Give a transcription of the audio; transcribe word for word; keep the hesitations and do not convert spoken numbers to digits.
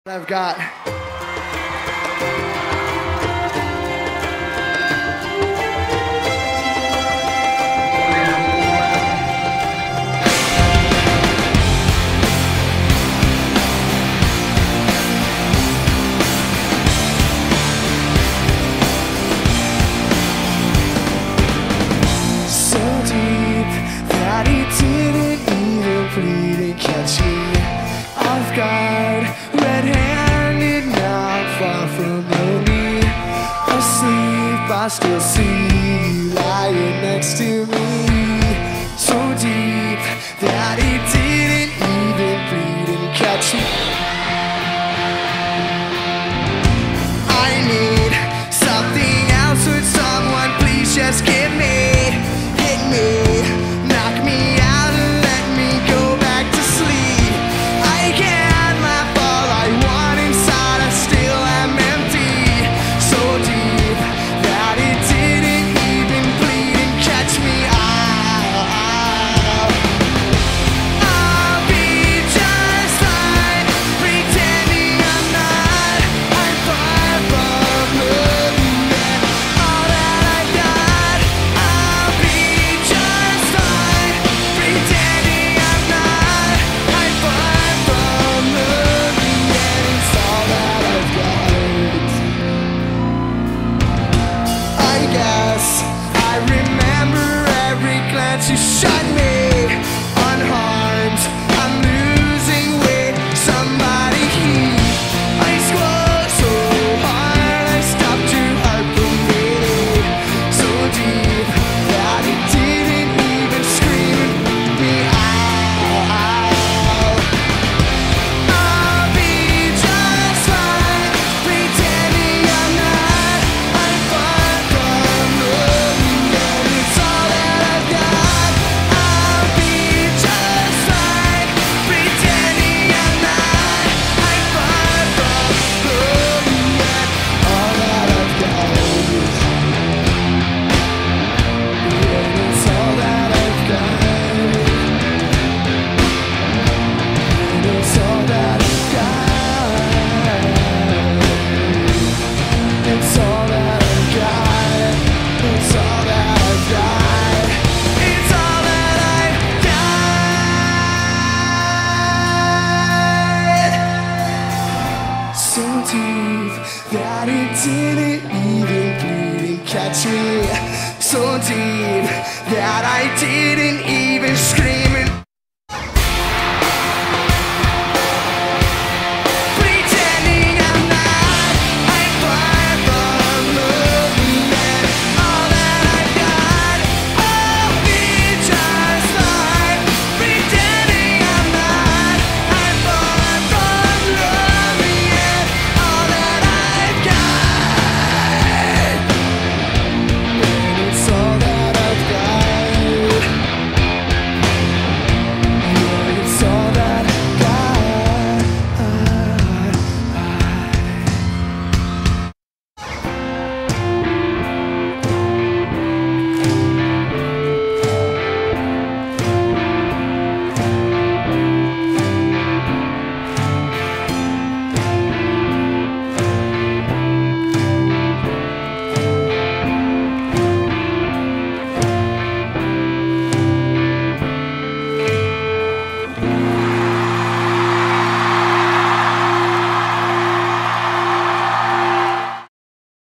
I've got. So deep that he didn't even bleed and catch me off guard, red-handed, not far from me. Asleep, I still see you lying next to me. So deep that he didn't even bleed and catch me. I need something else, would someone please just give me, hit me, knock me out and let me go back to sleep. I can't laugh all I want inside, I still am empty. So deep that it didn't even bleed and catch me. I'll, I'll be just fine, pretending I'm not. I'm far from looking at all that I've got. I'll be just fine, pretending I'm not. I'm far from looking at it's all that I've got. I guess I remember every glance you shot me unharmed. I'm losing weight, somebody heat. I squat so hard, I stopped your heart from beating. So deep that it didn't even scream me out. I'll be just fine, pretending I'm not. I'm far from looking at it's all that I've got. I'll be just fine, pretending I'm not. I'm far from looking at all that I've got. Yeah, it's all that I've got. And it's all that I've got. It's all that I've got. It's all that I've got. It's all that I've got. So deep that it didn't even bleed and catch me. So deep that I didn't even scream